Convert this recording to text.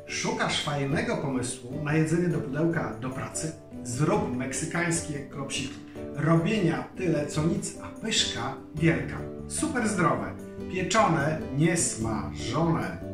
Szukasz fajnego pomysłu na jedzenie do pudełka do pracy? Zrób meksykańskie klopsiki. Robienia tyle co nic, a pyszka wielka. Super zdrowe, pieczone, niesmażone.